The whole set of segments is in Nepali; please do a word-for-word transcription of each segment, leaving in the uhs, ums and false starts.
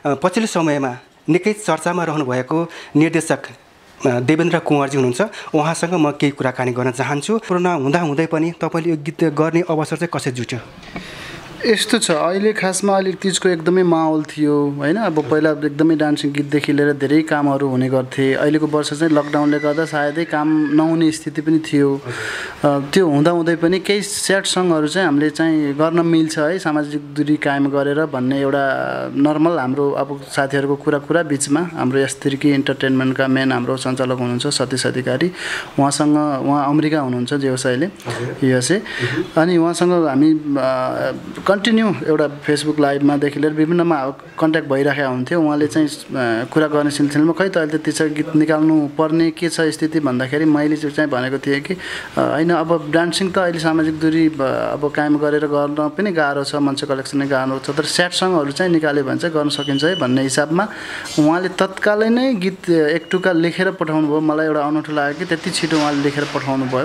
पछिल्लो समयमा निकै चर्चामा रहनुभएको निर्देशक देवेन्द्र कुँवरजी हुनुहुन्छ। उहाँसँग म केही कुराकानी गर्न चाहन्छु। कोरोना हुँदा हुँदै पनि तपाईँले यो गीत गर्ने अवसर चाहिँ कसरी जुट्यो? यस्तो छ, अहिले खासमा अहिले तिजको एकदमै माहौल थियो हैन। अब पहिला एकदमै डान्सिङ गीतदेखि लिएर धेरै कामहरू हुने गर्थे। अहिलेको वर्ष चाहिँ लकडाउनले गर्दा सायदै काम नहुने स्थिति पनि थियो। त्यो हुँदा हुँदै पनि केही स्याड सङहरू चाहिँ हामीले चाहिँ गर्न मिल्छ है, सामाजिक दूरी कायम गरेर भन्ने एउटा नर्मल हाम्रो अब साथीहरूको कुरा कुरा बिचमा हाम्रो एस थ्री के इन्टरटेनमेन्टका मेन हाम्रो सञ्चालक हुनुहुन्छ सतीश अधिकारी, उहाँसँग उहाँ अमेरिका हुनुहुन्छ व्यवसायले युएसए, अनि उहाँसँग हामी कन्टिन्यू एउटा फेसबुक लाइभमादेखि लिएर विभिन्नमा कन्ट्याक्ट भइरहेका हुन्थ्यो। उहाँले चाहिँ कुरा गर्ने सिलसिलामा खै त अहिले त त्यसरी गीत निकाल्नु पर्ने के छ स्थिति भन्दाखेरि मैले चाहिँ भनेको थिएँ कि होइन अब डान्सिङ त अहिले सामाजिक दूरी अब कायम गरेर गर्न पनि गाह्रो छ, मान्छे कलेक्सन नै गाह्रो छ, तर स्याड सङहरू चाहिँ निकाल्यो भने चाहिँ गर्न सकिन्छ है भन्ने हिसाबमा उहाँले तत्कालै नै गीत एक टुक्का लेखेर पठाउनु भयो। मलाई एउटा अनौठो लाग्यो कि त्यति छिटो उहाँले लेखेर पठाउनु भयो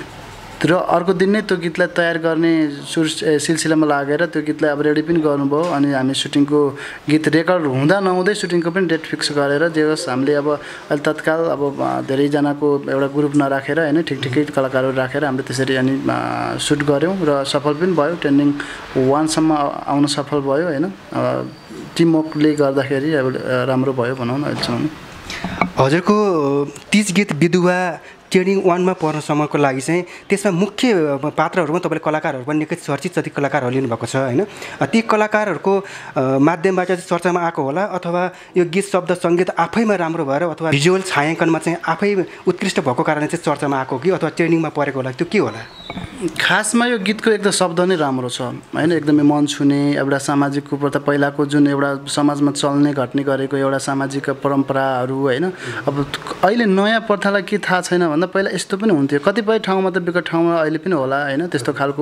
र अर्को दिन नै त्यो गीतलाई तयार गर्ने सुर सिलसिलामा लागेर त्यो गीतलाई अब रेडी पनि गर्नुभयो। अनि हामी सुटिङको गीत रेकर्ड हुँदा नहुँदै सुटिङको पनि डेट फिक्स गरेर जे होस् हामीले अब अहिले तत्काल अब धेरैजनाको एउटा ग्रुप नराखेर होइन ठिक ठिकै कलाकारहरू राखेर हामीले त्यसरी अनि सुट गऱ्यौँ र सफल पनि भयो। ट्रेन्डिङ वानसम्म आउन सफल भयो होइन। टिमवर्कले गर्दाखेरि अब राम्रो भयो भनौँ न अहिलेसम्म। हजुरको तिज गीत विधुवा ट्रेनिङ वानमा पर्नसम्मको लागि चाहिँ त्यसमा मुख्य पात्रहरूमा तपाईँले कलाकारहरू पनि निकै चर्चित जति कलाकारहरू लिनुभएको छ होइन। ती कलाकारहरूको माध्यमबाट चाहिँ चर्चामा आएको होला अथवा यो गीत शब्द सङ्गीत आफैमा राम्रो भएर अथवा भिजुअल छायाङ्कनमा चाहिँ आफै उत्कृष्ट भएको कारणले चाहिँ चर्चामा आएको कि अथवा ट्रेनिङमा परेको होला, त्यो के होला? खासमा यो गीतको एकदम शब्द नै राम्रो छ होइन, एकदमै मन छुने एउटा सामाजिक कुप्रथा पहिलाको जुन एउटा समाजमा चल्ने घट्ने गरेको एउटा सामाजिक परम्पराहरू होइन। अब अहिले नयाँ प्रथालाई के थाहा छैन भन्दा पहिला यस्तो पनि हुन्थ्यो, कतिपय ठाउँमा त विगत ठाउँमा अहिले पनि होला होइन, त्यस्तो खालको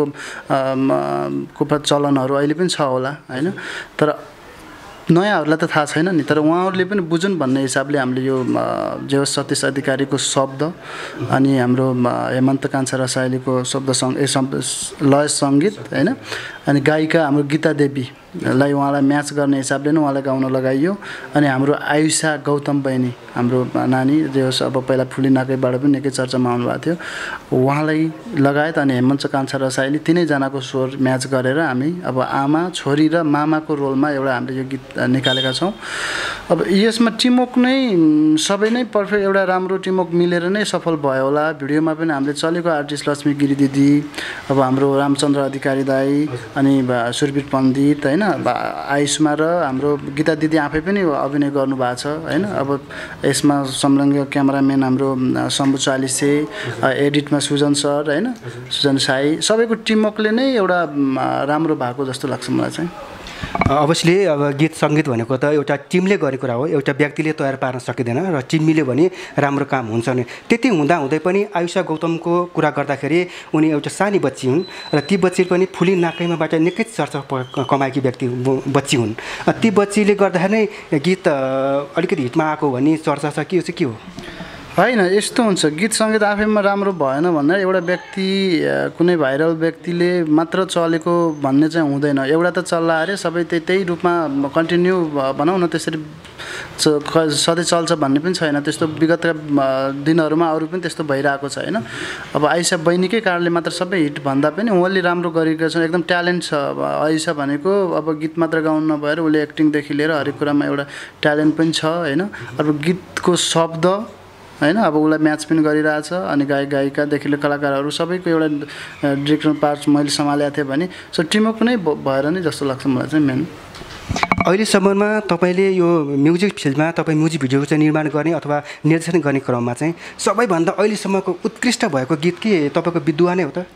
कुप्रथा चलनहरू अहिले पनि छ होला होइन। तर नयाँहरूलाई त थाहा छैन नि, तर उहाँहरूले पनि बुझुन् भन्ने हिसाबले हामीले यो जे होस् सतीश अधिकारीको शब्द अनि हाम्रो हेमन्त कान्छा रसाइलीको शब्द सङ्ग ए लय सङ्गीत होइन, अनि गायिका हाम्रो गीता देवीलाई उहाँलाई म्याच गर्ने हिसाबले नै उहाँलाई गाउन लगाइयो। अनि हाम्रो आयुषा गौतम बहिनी हाम्रो नानी जे होस् अब पहिला फुली नाकैबाट पनि निकै चर्चामा आउनुभएको थियो, उहाँलाई लगायत अनि हेमन्त कान्छा रसाइली तिनैजनाको स्वर म्याच गरेर हामी अब आमा छोरी र मामाको रोलमा एउटा हामीले यो गीत निकालेका छौँ। अब यसमा टिमवर्क नै सबै नै पर्फेक्ट एउटा राम्रो टिमवर्क मिलेर नै सफल भयो होला। भिडियोमा पनि हामीले चलेको आर्टिस्ट लक्ष्मी गिरी दिदी, अब हाम्रो रामचन्द्र अधिकारी दाई, अनि सुरवीर पण्डित होइन, आयुष्मा र हाम्रो गीता दिदी आफै पनि अभिनय गर्नुभएको छ होइन। अब यसमा संलग्न क्यामेराम्यान हाम्रो शम्भु चालिसे, एडिटमा सुजन सर होइन, सुजन साई, सबैको टिमवर्कले नै एउटा राम्रो भएको जस्तो लाग्छ मलाई चाहिँ। अवश्य अब गीत सङ्गीत भनेको त एउटा टिमले गर्ने कुरा हो, एउटा व्यक्तिले तयार पार्न सकिँदैन र टिम मिल्यो भने राम्रो काम हुन्छ नि। त्यति हुँदा हुँदै पनि आयुषा गौतमको कुरा गर्दाखेरि उनी एउटा सानी बच्ची हुन् र ती बच्ची पनि फुली नाकैमाबाट निकै चर्चा कमाएकी व्यक्ति बच्ची हुन्। ती बच्चीले गर्दाखेरि नै गीत अलिकति हिटमा आएको भन्ने चर्चा छ कि यो चाहिँ के हो? होइन, यस्तो हुन्छ, गीत सङ्गीत आफैमा राम्रो भएन भन्दा एउटा व्यक्ति कुनै भाइरल व्यक्तिले मात्र चलेको भन्ने चाहिँ हुँदैन। एउटा त चल्ला अरे सबै त्यही त्यही रूपमा कन्टिन्यू भनौँ न, त्यसरी सधैँ चल्छ भन्ने पनि छैन। त्यस्तो विगतका दिनहरूमा अरू पनि त्यस्तो भइरहेको छ होइन। अब आयुषा बहिनीकै कारणले मात्र सबै हिट भन्दा पनि उहाँले राम्रो गरेका छन्, एकदम ट्यालेन्ट छ। अब आयुषा भनेको अब गीत मात्र गाउनु नभएर उसले एक्टिङदेखि लिएर हरेक कुरामा एउटा ट्यालेन्ट पनि छ होइन। अब गीतको शब्द होइन अब उसलाई म्याच पनि गरिरहेछ, अनि गायक गायिकादेखि लिएर कलाकारहरू सबैको एउटा डिरेक्टर पार्ट मैले सम्हालेको थिएँ भने सो टिमवर्क नै भएर नै जस्तो लाग्छ मलाई चाहिँ मेन। अहिलेसम्ममा तपाईँले यो म्युजिक फिल्डमा तपाईँ म्युजिक भिडियो चाहिँ निर्माण गर्ने अथवा निर्देशन गर्ने क्रममा चाहिँ सबैभन्दा अहिलेसम्मको उत्कृष्ट भएको गीत के तपाईँको विद्वान नै हो त?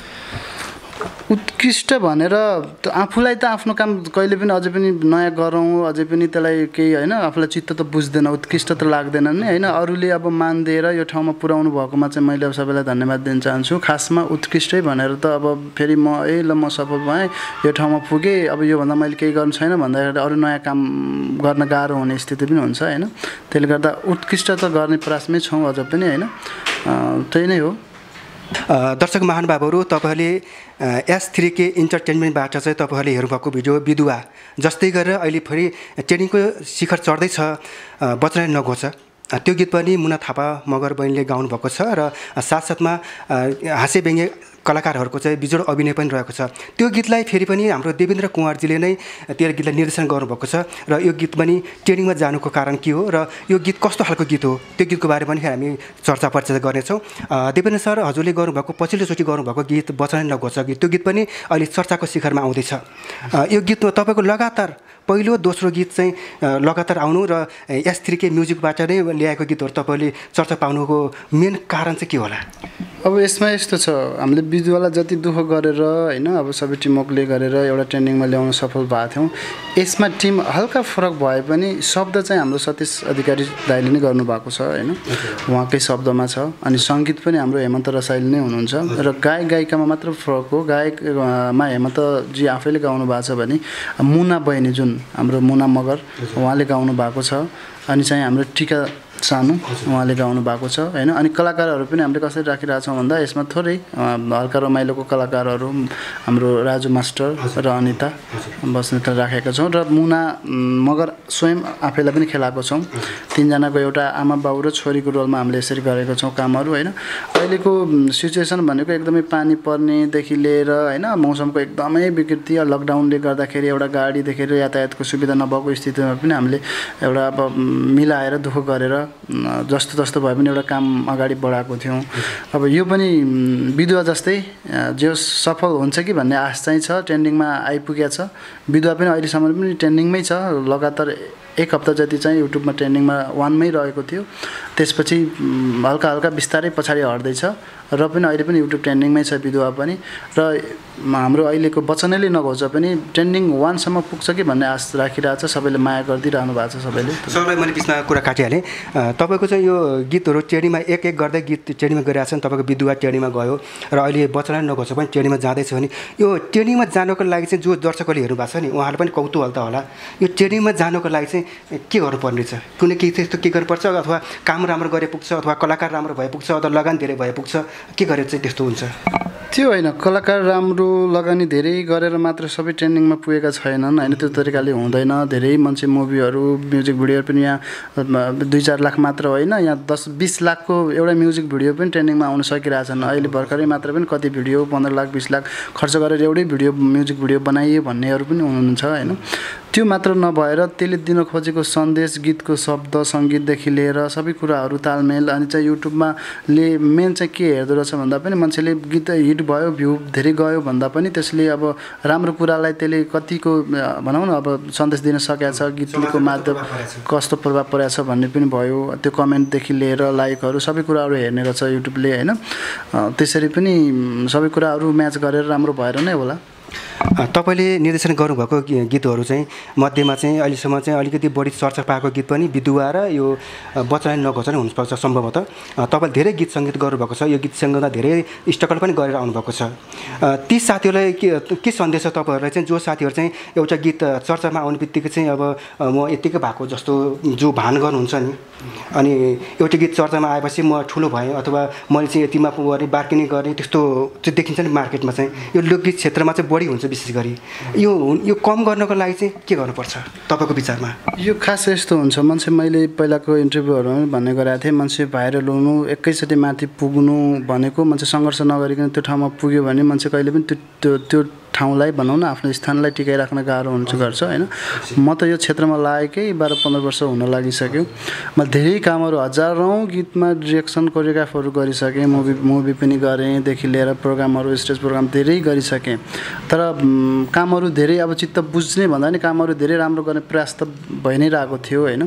उत्कृष्ट भनेर आफूलाई त आफ्नो काम कहिले पनि अझै पनि नयाँ गरौँ, अझै पनि त्यसलाई केही होइन आफूलाई चित्त त बुझ्दैन, उत्कृष्ट त लाग्दैन नि होइन। अरूले अब मान दिएर यो ठाउँमा पुर्याउनु भएकोमा चाहिँ मैले अब सबैलाई धन्यवाद दिन चाहन्छु। खासमा उत्कृष्टै भनेर त अब फेरि म ए ल म सफल भएँ, यो ठाउँमा पुगेँ, अब योभन्दा मैले केही गर्नु छैन भन्दाखेरि अरू नयाँ काम गर्न गाह्रो हुने स्थिति पनि हुन्छ होइन। त्यसले गर्दा उत्कृष्ट त गर्ने प्रयासमै छौँ अझ पनि होइन, त्यही नै हो। दर्शक महानुभावहरू, तपाईँहरूले एस थ्री के इन्टरटेनमेन्टबाट चाहिँ तपाईँहरूले हेर्नुभएको भिडियो विधुवा जस्तै गरेर अहिले फेरि ट्रेनिङको शिखर चढ्दैछ बच्चन नघोच त्यो गीत पनि मुना थापा मगर बहिनीले गाउनुभएको छ र साथसाथमा हाँस्य व्यङ्ग्य कलाकारहरूको चाहिँ बिजोड अभिनय पनि रहेको छ। त्यो गीतलाई फेरि पनि हाम्रो देवेन्द्र कुँवरजीले नै त्यो गीतलाई निर्देशन गर्नुभएको छ र यो गीत पनि ट्रेनिङमा जानुको कारण के हो र यो गीत कस्तो खालको गीत हो त्यो गीतको बारेमा पनि हामी चर्चा परिचर्चा गर्नेछौँ। देवेन्द्र सर हजुरले गर्नुभएको पछिल्लोचोटि गर्नुभएको गीत बचन नघोच गीत त्यो गीत पनि अहिले चर्चाको शिखरमा आउँदैछ। यो गीतमा तपाईँको लगातार पहिलो दोस्रो गीत चाहिँ लगातार आउनु र एस थ्री के म्युजिकबाट नै ल्याएको गीतहरू तपाईँले चर्चा पाउनुको मेन कारण चाहिँ के होला? अब यसमा यस्तो छ, हामीले विजुअललाई जति दुःख गरेर होइन अब सबै टिमवर्कले गरेर एउटा ट्रेनिङमा ल्याउन सफल भएको थियौँ। यसमा टिम हल्का फरक भए पनि शब्द चाहिँ हाम्रो सतीश अधिकारी दाइले नै गर्नुभएको छ होइन, उहाँकै शब्दमा छ। अनि सङ्गीत पनि हाम्रो हेमन्त रसाइल नै हुनुहुन्छ र गायक गायिकामा मात्र फरक हो। गायकमा हेमन्तजी आफैले गाउनु भएको छ भने मुना बहिनी जुन हाम्रो मुना मगर उहाँले गाउनु भएको छ। अनि चाहिँ हाम्रो टिका सानो उहाँले गाउनु भएको छ होइन। अनि कलाकारहरू पनि हामीले कसरी राखिरहेको छौँ भन्दा यसमा थोरै हल्का रमाइलोको कलाकारहरू हाम्रो राजु मास्टर र अनिता बस्नेतलाई राखेका छौँ र मुना मगर स्वयं आफैलाई पनि खेलाएको छौँ। तिनजनाको एउटा आमा बाउ र छोरीको रोलमा हामीले यसरी गरेका छौँ कामहरू होइन। अहिलेको सिचुएसन भनेको एकदमै पानी पर्नेदेखि लिएर होइन मौसमको एकदमै विकृति, लकडाउनले गर्दाखेरि एउटा गाडीदेखि यातायातको सुविधा नभएको स्थितिमा पनि हामीले एउटा अब मिलाएर दुःख गरेर जस्तो जस्तो भए पनि एउटा काम अगाडि बढाएको थियौँ। अब यो पनि विधुवा जस्तै जो सफल हुन्छ कि भन्ने आश चाहिँ छ, ट्रेन्डिङमा आइपुगेको छ। विधुवा पनि अहिलेसम्म पनि ट्रेन्डिङमै छ, लगातार एक हप्ता जति चाहिँ युट्युबमा ट्रेन्डिङमा वानमै रहेको थियो। त्यसपछि हल्का हल्का बिस्तारै पछाडि हट्दैछ र पनि अहिले पनि युट्युब ट्रेन्डिङमै छ विधुवा पनि। र हाम्रो अहिलेको बचनैले नघोच पनि ट्रेन्डिङ वानसम्म पुग्छ कि भन्ने आश राखिरहेको छ। सबैले माया गरिदिइरहनु भएको छ सबैले। सरलाई मैले बिचमा कुरा काटिहालेँ। तपाईँको चाहिँ यो गीतहरू ट्रेनिङमा एक एक गर्दै गीत ट्रेनिङमा गरिरहेको छ नि, तपाईँको विधुवा ट्रेनिङमा गयो र अहिले बचन नघोच पनि ट्रेनिङमा जाँदैछ भने यो ट्रेनिङमा जानको लागि चाहिँ जो दर्शकहरूले हेर्नु भएको छ नि उहाँहरूले पनि कौतूहल त होला, यो ट्रेनिङमा जानको लागि चाहिँ के गर्नुपर्ने छ? कुनै केही त्यस्तो के गर्नुपर्छ अथवा काम राम्रो गरे पुग्छ अथवा कलाकार राम्रो भए पुग्छ अथवा लगान धेरै भए पुग्छ, के गरेर चाहिँ त्यस्तो हुन्छ? त्यो होइन, कलाकार राम्रो लगानी धेरै गरेर मात्र सबै ट्रेन्डिङमा पुगेका छैनन् होइन, त्यो तरिकाले हुँदैन। धेरै मान्छे मुभीहरू म्युजिक भिडियोहरू पनि यहाँ दुई चार लाख मात्र होइन, यहाँ दस बिस लाखको एउटा म्युजिक भिडियो पनि ट्रेन्डिङमा आउन सकिरहेछन्। अहिले भर्खरै मात्र पनि कति भिडियो पन्ध्र लाख बिस लाख खर्च गरेर एउटै भिडियो म्युजिक भिडियो बनाइयो भन्नेहरू पनि हुनुहुन्छ होइन। त्यो मात्र नभएर त्यसले दिन खोजेको सन्देश, गीतको शब्द सङ्गीतदेखि लिएर सबै कुराहरू तालमेल। अनि चाहिँ युट्युबमा ले मेन चाहिँ के हेर्दो रहेछ भन्दा पनि मान्छेले गीत हिट भयो, भ्यू धेरै गयो भन्दा पनि त्यसले अब राम्रो कुरालाई त्यसले कतिको भनौँ न अब सन्देश दिन सकेको छ, गीतको माध्यम कस्तो प्रभाव परेको छ भन्ने पनि भयो। त्यो कमेन्टदेखि लिएर लाइकहरू सबै कुराहरू हेर्ने गर्छ युट्युबले होइन। त्यसरी पनि सबै कुराहरू म्याच गरेर राम्रो भएर नै होला। तपाईँले निर्देशन गर्नुभएको गीतहरू चाहिँ मध्येमा चाहिँ अहिलेसम्म चाहिँ अलिकति बढी चर्चा पाएको गीत पनि विधुवा र यो बचन नघोच नै हुनुपर्छ सम्भवतः। तपाईँले धेरै गीत सङ्गीत गर्नुभएको छ, यो गीत सङ्गीतमा धेरै स्ट्रगल पनि गरेर आउनुभएको छ। ती साथीहरूलाई के के सन्देश छ तपाईँहरूलाई चाहिँ, जो साथीहरू चाहिँ एउटा गीत चर्चामा आउने बित्तिकै चाहिँ अब म यत्तिकै भएको जस्तो जो भान गर्नुहुन्छ नि, अनि एउटा गीत चर्चामा आएपछि म ठुलो भएँ अथवा मैले चाहिँ यतिमा गरेँ बार्गेनिङ गरेँ त्यस्तो चाहिँ देखिन्छ नि मार्केटमा चाहिँ, यो लोकगीत क्षेत्रमा चाहिँ बढी हुन्छ विशेष गरी। यो यो कम गर्नको लागि चाहिँ के गर्नुपर्छ तपाईँको विचारमा? यो खास यस्तो हुन्छ, मान्छे मैले पहिलाको इन्टरभ्यूहरूमा भन्ने गरेको थिएँ, मान्छे भाइरल हुनु एकैचोटि माथि पुग्नु भनेको मान्छे सङ्घर्ष नगरिकन त्यो ठाउँमा पुग्यो भने मान्छे कहिले पनि त्यो त्यो ठाउँलाई भनौँ न आफ्नो स्थानलाई टिकाइराख्न गाह्रो हुन्छ गर्छ होइन। म त यो क्षेत्रमा लागेकै बाह्र पन्ध्र वर्ष हुन लागिसक्यो। म धेरै कामहरू हजारौँ गीतमा डिरेक्सन कोरियोग्राफहरू गरिसकेँ, मुभी मुभी पनि गरेँदेखि लिएर प्रोग्रामहरू स्टेज प्रोग्राम धेरै गरिसकेँ। तर कामहरू धेरै अब चित्त बुझ्ने भन्दा नि कामहरू धेरै राम्रो गर्ने प्रयास त भइ नै रहेको थियो होइन।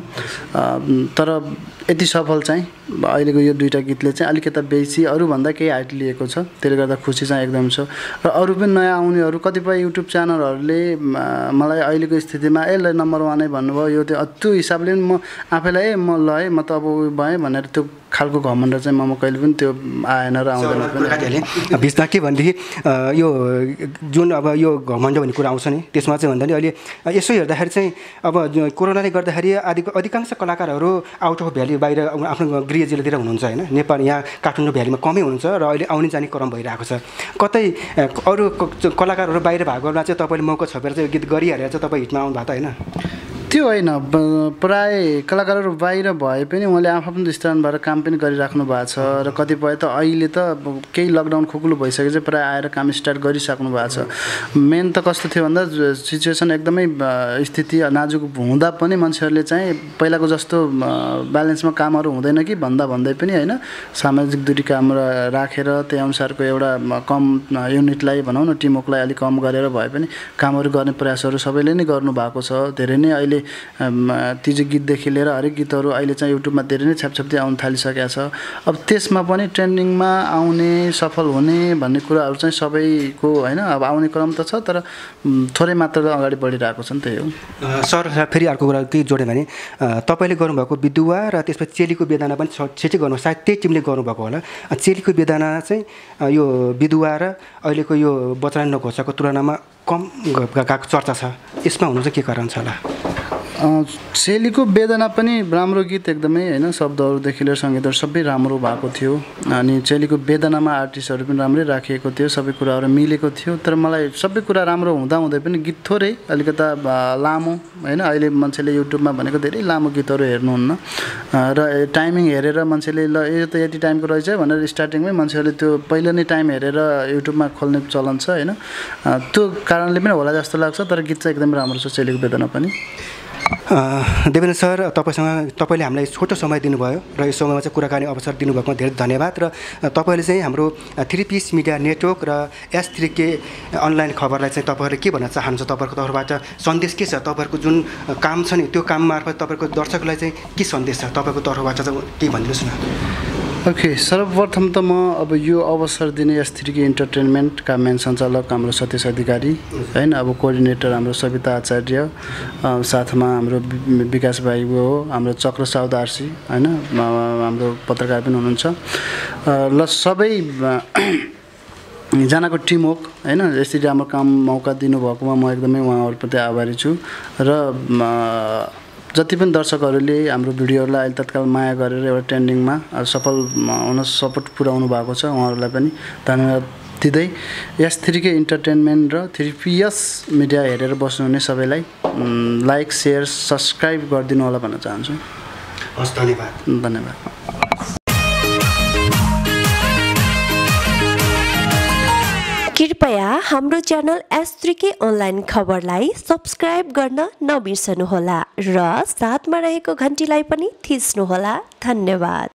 तर यति सफल चाहिँ अहिलेको यो दुईवटा गीतले चाहिँ अलिकता बेसी अरूभन्दा केही हाइट लिएको छ, त्यसले गर्दा खुसी चाहिँ एकदम छ। र अरू पनि नयाँ आउनेहरू कतिपय युट्युब च्यानलहरूले मलाई अहिलेको स्थितिमा यसलाई नम्बर वानै भन्नुभयो, यो त्यो त्यो हिसाबले म आफैलाई ए म ल है म त अब उयो भएँ भनेर त्यो खालको घमण्ड चाहिँ ममा कहिले पनि त्यो आएन र आउँदैन पनि। बिचमा के भनेदेखि यो जुन अब यो घमण्ड भन्ने कुरा आउँछ नि त्यसमा चाहिँ भन्दा नि अहिले यसो हेर्दाखेरि चाहिँ अब कोरोनाले गर्दाखेरि आदि अधिकांश कलाकारहरू आउट अफ भ्याली बाहिर आफ्नो गृह जिल्लातिर हुनुहुन्छ होइन, नेपाल यहाँ काठमाडौँ भ्यालीमा कमै हुनुहुन्छ र अहिले आउने जाने क्रम भइरहेको छ। कतै अरू कलाकारहरू बाहिर भएकोमा चाहिँ तपाईँले मौका छोपेर चाहिँ गीत गरिहालेर चाहिँ तपाईँ हिटमा आउनु भएको त होइन? त्यो होइन, प्राय कलाकारहरू बाहिर भए पनि उहाँले आफ्नो स्थान भएर काम पनि गरिराख्नु भएको छ र कतिपय त अहिले त केही लकडाउन खुकुलो भइसकेपछि प्राय आएर काम स्टार्ट गरिसक्नु भएको छ। मेन त कस्तो थियो भन्दा सिचुएसन एकदमै स्थिति नाजुक हुँदा पनि मान्छेहरूले चाहिँ पहिलाको जस्तो ब्यालेन्समा कामहरू हुँदैन कि भन्दा भन्दै पनि होइन सामाजिक दूरी काम राखेर त्यही अनुसारको एउटा कम युनिटलाई भनौँ न टिमवर्कलाई अलिक कम गरेर भए पनि कामहरू गर्ने प्रयासहरू सबैले नै गर्नुभएको छ। धेरै नै अहिले तिज गीतदेखि लिएर हरेक गीतहरू अहिले चाहिँ युट्युबमा धेरै नै छ्यापछ्याप्ती आउन थालिसकेको छ। अब त्यसमा पनि ट्रेन्डिङमा आउने सफल हुने भन्ने कुराहरू चाहिँ सबैको होइन अब आउने क्रम त छ तर थोरै मात्र अगाडि बढिरहेको छ नि, त्यही हो। सर फेरि अर्को कुरा के जोड्यो भने तपाईँले गर्नुभएको विधुवा र त्यसपछि चेलीको वेदना पनि छिटै गर्नु सायद त्यही टिमले गर्नुभएको होला। चेलीको वेदना चाहिँ यो विधुवा र अहिलेको यो बच्चान नघोषाको तुलनामा कम गएको चर्चा छ, यसमा हुनु चाहिँ के कारण छ होला? चेलीको वेदना पनि राम्रो गीत एकदमै होइन, शब्दहरूदेखि लिएर सङ्गीतहरू सबै राम्रो भएको थियो अनि चेलीको वेदनामा आर्टिस्टहरू पनि राम्रै राखिएको थियो, सबै कुराहरू मिलेको थियो। तर मलाई सबै कुरा राम्रो हुँदा हुँदै पनि गीत थोरै अलिकता लामो होइन, अहिले मान्छेले युट्युबमा भनेको धेरै लामो गीतहरू हेर्नुहुन्न र टाइमिङ हेरेर मान्छेले ल यो त यति टाइमको रहेछ भनेर स्टार्टिङमै मान्छेहरूले त्यो पहिला नै टाइम हेरेर युट्युबमा खोल्ने चलन छ होइन, त्यो कारणले पनि होला जस्तो लाग्छ। तर गीत चाहिँ एकदमै राम्रो छ चेलीको वेदना पनि। देवेन्द्र सर तपाईँसँग तपाईँले हामीलाई छोटो समय दिनुभयो र यो समयमा चाहिँ कुराकानी अवसर दिनुभएकोमा धेरै धन्यवाद। र तपाईँले चाहिँ हाम्रो थ्री पिस मिडिया नेटवर्क र एस थ्री के अनलाइन खबरलाई चाहिँ तपाईँहरूले के भन्न चाहनुहुन्छ? तपाईँहरूको तर्फबाट सन्देश के छ? तपाईँहरूको जुन काम छ नि त्यो काम मार्फत तपाईँको दर्शकलाई चाहिँ के सन्देश छ तपाईँको तर्फबाट चाहिँ केही भनिदिनुहोस् न। ओके, सर्वप्रथम त म अब यो अवसर दिने एस थ्री के इन्टरटेनमेन्टका मेन सञ्चालक हाम्रो सतीश अधिकारी होइन, अब कोअर्डिनेटर हाम्रो सविता आचार्य, साथमा हाम्रो विकास भाइ हो, हाम्रो चक्र साउदार्सी होइन, हाम्रो पत्रकार पनि हुनुहुन्छ ल सबै जनाको टिमवर्क होइन यसरी राम्रो काम मौका दिनुभएकोमा म एकदमै उहाँहरूप्रति आभारी छु। र जति पनि दर्शकहरूले हाम्रो भिडियोहरूलाई अहिले तत्काल माया गरेर एउटा ट्रेन्डिङमा सफल हुन सपोर्ट पुर्याउनु भएको छ उहाँहरूलाई पनि धन्यवाद दिँदै एस थ्री के इन्टरटेनमेन्ट र थ्री पिएस मिडिया हेरेर बस्नुहुने सबैलाई लाइक सेयर सब्सक्राइब गरिदिनु होला भन्न चाहन्छु। हस्, धन्यवाद। धन्यवाद। कृपया हाम्रो channel S three K online खबरलाई सब्सक्राइब गर्न नबिर्सनुहोला र साथमा रहेको घन्टीलाई पनि थिच्नुहोला। धन्यवाद।